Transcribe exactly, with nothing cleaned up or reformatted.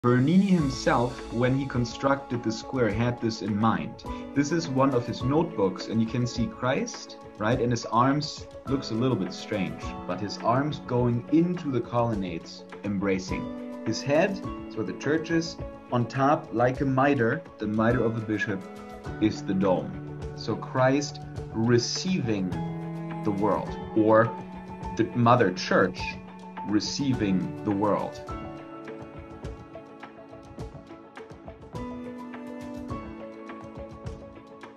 Bernini himself, when he constructed the square, had this in mind. This is one of his notebooks, and you can see Christ, right? And his arms looks a little bit strange, but his arms going into the colonnades, embracing. His head, so the church is, on top, like a mitre, the mitre of the bishop, is the dome. So Christ receiving the world, or the mother church receiving the world.